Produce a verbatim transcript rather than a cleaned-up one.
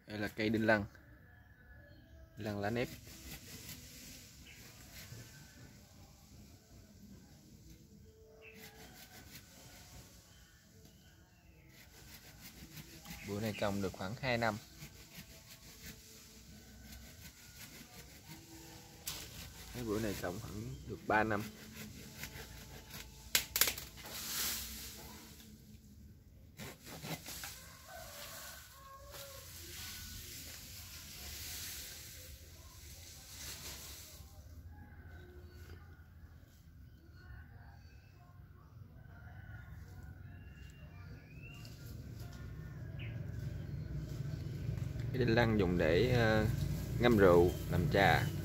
Đây là cây đinh lăng, lăng lá nếp. Bữa này trồng được khoảng hai năm. Cái bữa này trồng khoảng được ba năm. Cái đinh lăng dùng để ngâm rượu, làm trà.